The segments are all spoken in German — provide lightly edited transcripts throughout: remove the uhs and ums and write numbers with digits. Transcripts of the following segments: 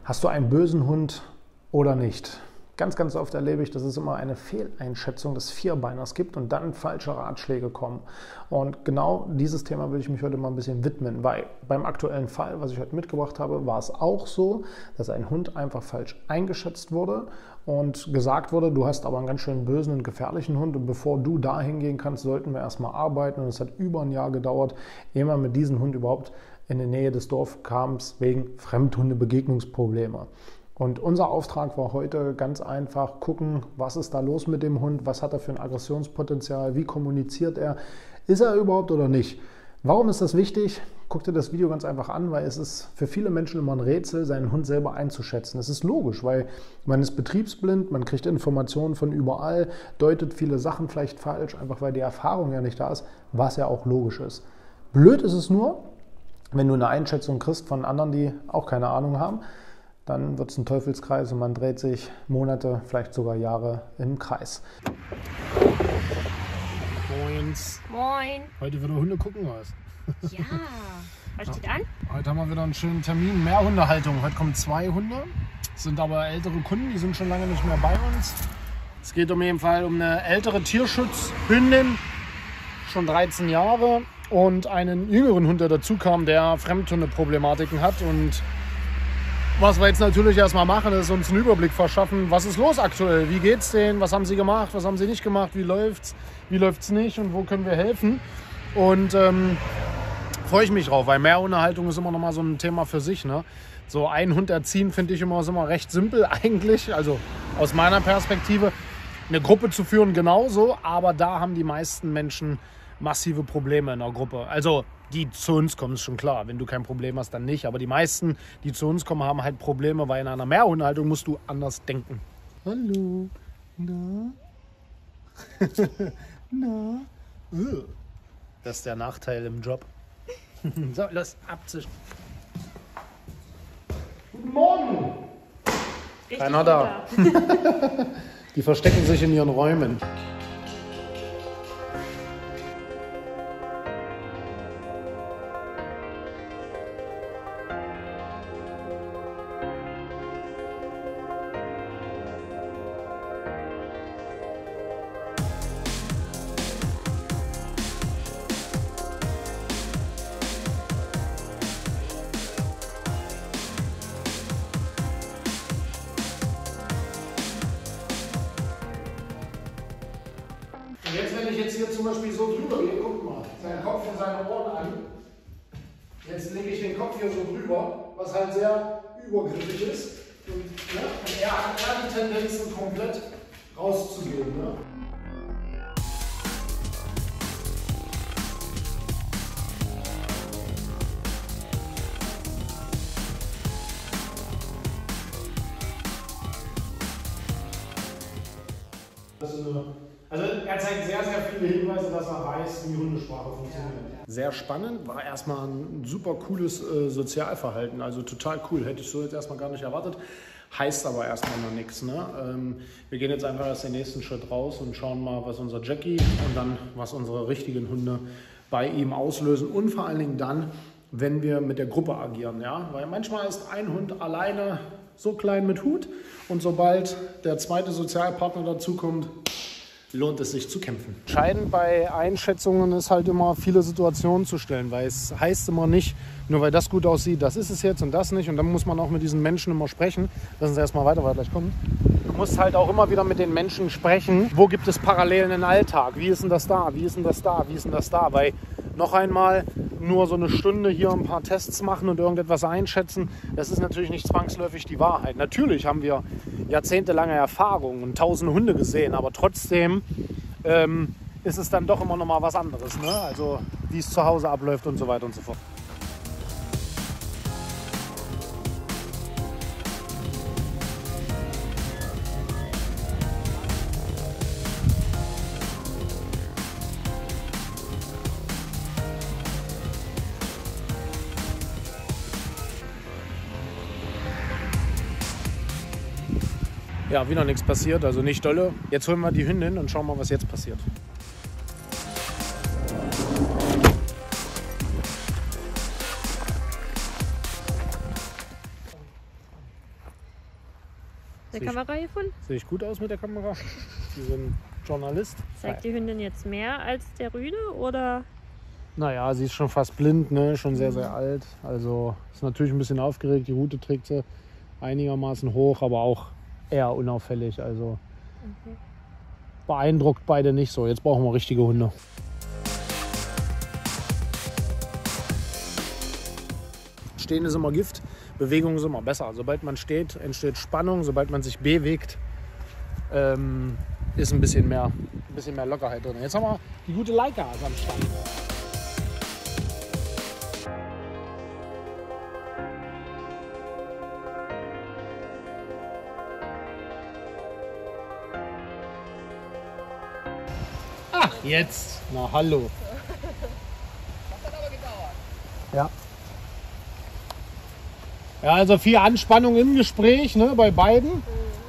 Hast du einen bösen Hund oder nicht? Ganz, ganz oft erlebe ich, dass es immer eine Fehleinschätzung des Vierbeiners gibt und dann falsche Ratschläge kommen. Und genau dieses Thema will ich mich heute mal ein bisschen widmen, weil beim aktuellen Fall, was ich heute mitgebracht habe, war es auch so, dass ein Hund einfach falsch eingeschätzt wurde und gesagt wurde, du hast aber einen ganz schön bösen und gefährlichen Hund und bevor du da hingehen kannst, sollten wir erstmal arbeiten. Und es hat über ein Jahr gedauert, ehe man mit diesem Hund überhaupt in die Nähe des Dorfes kam, wegen Fremdhundebegegnungsprobleme. Und unser Auftrag war heute ganz einfach, gucken, was ist da los mit dem Hund, was hat er für ein Aggressionspotenzial, wie kommuniziert er, ist er überhaupt oder nicht. Warum ist das wichtig? Guck dir das Video ganz einfach an, weil es ist für viele Menschen immer ein Rätsel, seinen Hund selber einzuschätzen. Das ist logisch, weil man ist betriebsblind, man kriegt Informationen von überall, deutet viele Sachen vielleicht falsch, einfach weil die Erfahrung ja nicht da ist, was ja auch logisch ist. Blöd ist es nur, wenn du eine Einschätzung kriegst von anderen, die auch keine Ahnung haben, dann wird es ein Teufelskreis und man dreht sich Monate, vielleicht sogar Jahre im Kreis. Moins. Moin. Heute wieder Hunde gucken was. Ja, was steht an? Heute haben wir wieder einen schönen Termin, Mehrhundehaltung. Heute kommen 2 Hunde, es sind aber ältere Kunden, die sind schon lange nicht mehr bei uns. Es geht um jeden Fall um eine ältere Tierschutzhündin, schon 13 Jahre und einen jüngeren Hund, der dazu kam, der Fremdhundeproblematiken hat. Und was wir jetzt natürlich erstmal machen, ist uns einen Überblick verschaffen, was ist los aktuell, wie geht's denen, was haben sie gemacht, was haben sie nicht gemacht, wie läuft's nicht und wo können wir helfen. Und freue ich mich drauf, weil Mehrhundehaltung ist immer noch mal so ein Thema für sich. Ne? So einen Hund erziehen finde ich immer recht simpel eigentlich, also aus meiner Perspektive. Eine Gruppe zu führen genauso, aber da haben die meisten Menschen massive Probleme in der Gruppe. Also die zu uns kommen, ist schon klar. Wenn du kein Problem hast, dann nicht. Aber die meisten, die zu uns kommen, haben halt Probleme, weil in einer Mehrhundehaltung musst du anders denken. Hallo. Na? Na? Das ist der Nachteil im Job. So, lass abzischen. Guten Morgen. Richtig Keiner da. Die verstecken sich in ihren Räumen. Jetzt, wenn ich jetzt hier zum Beispiel so drüber gehe, guck mal, seinen Kopf und seine Ohren an. Jetzt lege ich den Kopf hier so drüber, was halt sehr übergriffig ist. Und, ne? Und er hat die Tendenzen, komplett rauszugehen. Ne? Also er zeigt sehr, sehr viele Hinweise, dass er weiß, wie Hundesprache funktioniert. Sehr spannend, war erstmal ein super cooles Sozialverhalten, also total cool, hätte ich so jetzt erstmal gar nicht erwartet. Heißt aber erstmal noch nichts. Ne? Wir gehen jetzt einfach erst den nächsten Schritt raus und schauen mal, was unser Jackie und dann, was unsere richtigen Hunde bei ihm auslösen und vor allen Dingen dann, wenn wir mit der Gruppe agieren. Ja? Weil manchmal ist ein Hund alleine so klein mit Hut und sobald der zweite Sozialpartner dazukommt, lohnt es sich zu kämpfen. Entscheidend bei Einschätzungen ist halt immer viele Situationen zu stellen, weil es heißt immer nicht, nur weil das gut aussieht, das ist es jetzt und das nicht. Und dann muss man auch mit diesen Menschen immer sprechen. Lassen Sie erstmal weiter, weil gleich kommt. Du musst halt auch immer wieder mit den Menschen sprechen. Wo gibt es Parallelen im Alltag? Wie ist denn das da? Wie ist denn das da? Wie ist denn das da? Weil noch einmal nur so eine Stunde hier ein paar Tests machen und irgendetwas einschätzen, das ist natürlich nicht zwangsläufig die Wahrheit. Natürlich haben wir jahrzehntelange Erfahrung und tausende Hunde gesehen, aber trotzdem ist es dann doch immer noch mal was anderes. Ne? Also wie es zu Hause abläuft und so weiter und so fort. Ja, wieder nichts passiert, also nicht dolle. Jetzt holen wir die Hündin und schauen mal, was jetzt passiert. der Kamera gefunden? Sehe ich gut aus mit der Kamera? Sie sind Journalist. Zeigt die Hündin jetzt mehr als der Rüde oder? Naja, sie ist schon fast blind, ne? Schon sehr, sehr alt. Also ist natürlich ein bisschen aufgeregt. Die Rute trägt sie einigermaßen hoch, aber auch eher unauffällig. Also beeindruckt beide nicht so. Jetzt brauchen wir richtige Hunde. Stehen ist immer Gift, Bewegung ist immer besser. Sobald man steht, entsteht Spannung. Sobald man sich bewegt, ist ein bisschen mehr Lockerheit drin. Jetzt haben wir die gute Leica am Stand. Ach, jetzt. Na, hallo. Das hat aber gedauert. Ja. Ja, also viel Anspannung im Gespräch, ne, bei beiden.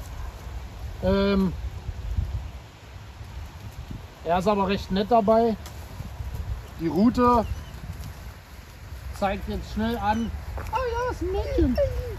Er ist aber recht nett dabei. Die Rute zeigt jetzt schnell an. Oh ja, ist ein Mädchen.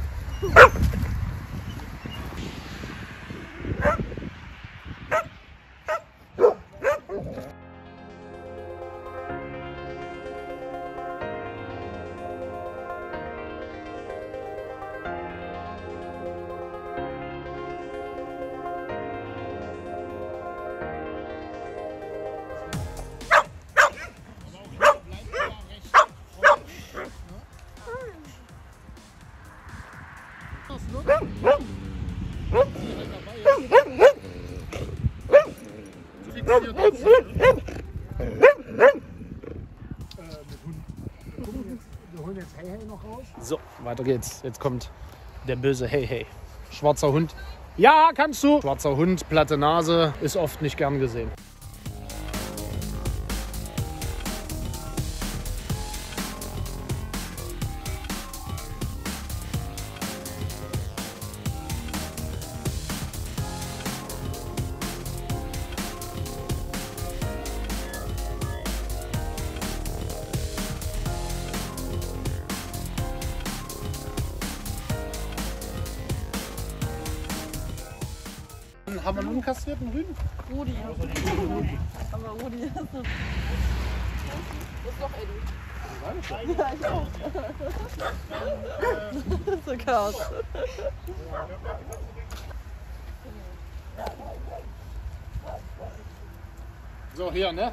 So, weiter geht's. Jetzt kommt der böse Hey Hey. Schwarzer Hund. Ja, kannst du. Schwarzer Hund, platte Nase, ist oft nicht gern gesehen. Haben wir einen unkastrierten Rüden? Rudi. Aber Rudi ist das. Ist doch Eddie. Ja, ich auch. Das ist so Chaos. So, hier, ne?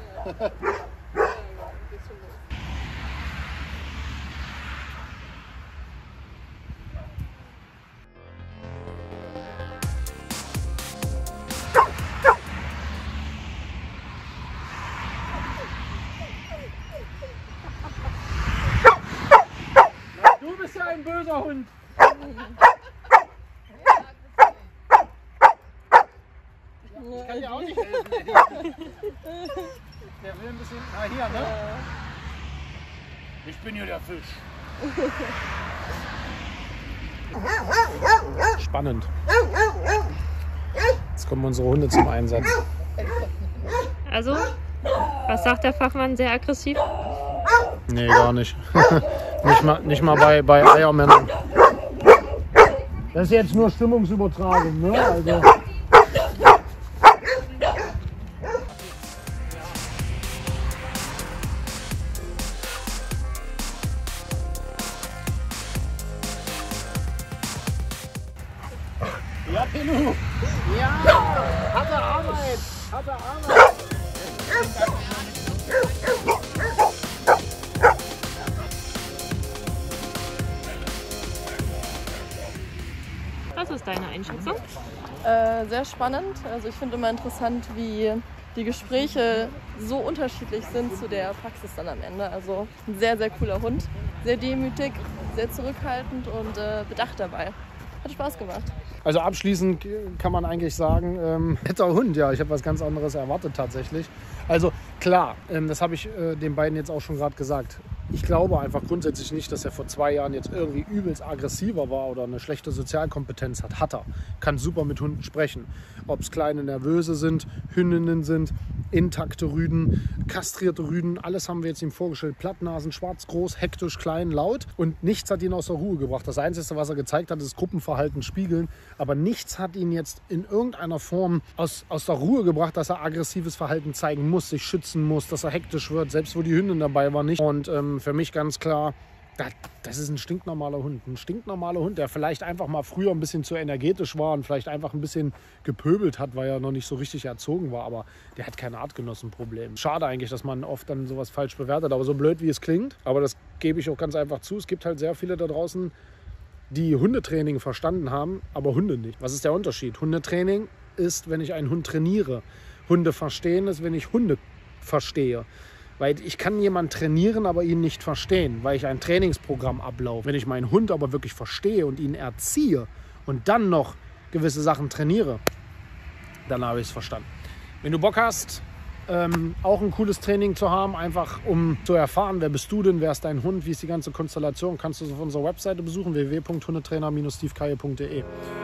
Du bist ja ein böser Hund. Ich kann dir auch nicht helfen. Der will ein bisschen. Ah, hier, ne? Ich bin hier der Fisch. Spannend. Jetzt kommen unsere Hunde zum Einsatz. Also, was sagt der Fachmann? Sehr aggressiv? Nee, gar nicht. nicht mal bei Eiermännern. Das ist jetzt nur Stimmungsübertragung, ne? Also. Ja, Pinu! Ja! Harte Arbeit! Harte Arbeit! Was ist deine Einschätzung? Sehr spannend. Also ich finde immer interessant, wie die Gespräche so unterschiedlich sind zu der Praxis dann am Ende. Also ein sehr, sehr cooler Hund. Sehr demütig, sehr zurückhaltend und bedacht dabei. Hat Spaß gemacht. Also abschließend kann man eigentlich sagen, netter Hund, ja, ich habe was ganz anderes erwartet tatsächlich. Also klar, das habe ich den beiden jetzt auch schon gerade gesagt. Ich glaube einfach grundsätzlich nicht, dass er vor 2 Jahren jetzt irgendwie übelst aggressiver war oder eine schlechte Sozialkompetenz hat. Hat er. Kann super mit Hunden sprechen. Ob es kleine Nervöse sind, Hündinnen sind, intakte Rüden, kastrierte Rüden, alles haben wir jetzt ihm vorgestellt. Plattnasen, schwarz, groß, hektisch, klein, laut und nichts hat ihn aus der Ruhe gebracht. Das Einzige, was er gezeigt hat, ist Gruppenverhalten spiegeln, aber nichts hat ihn jetzt in irgendeiner Form aus der Ruhe gebracht, dass er aggressives Verhalten zeigen muss, sich schützen muss, dass er hektisch wird, selbst wo die Hündin dabei war nicht. Und für mich ganz klar, das ist ein stinknormaler Hund. Ein stinknormaler Hund, der vielleicht einfach mal früher ein bisschen zu energetisch war und vielleicht einfach ein bisschen gepöbelt hat, weil er noch nicht so richtig erzogen war. Aber der hat kein Artgenossenproblem. Schade eigentlich, dass man oft dann sowas falsch bewertet. Aber so blöd, wie es klingt, aber das gebe ich auch ganz einfach zu. Es gibt halt sehr viele da draußen, die Hundetraining verstanden haben, aber Hunde nicht. Was ist der Unterschied? Hundetraining ist, wenn ich einen Hund trainiere. Hunde verstehen ist, wenn ich Hunde verstehe. Weil ich kann jemanden trainieren, aber ihn nicht verstehen, weil ich ein Trainingsprogramm ablaufe. Wenn ich meinen Hund aber wirklich verstehe und ihn erziehe und dann noch gewisse Sachen trainiere, dann habe ich es verstanden. Wenn du Bock hast, auch ein cooles Training zu haben, einfach um zu erfahren, wer bist du denn, wer ist dein Hund, wie ist die ganze Konstellation, kannst du es auf unserer Webseite besuchen, www.hundetrainer-stevekaye.de.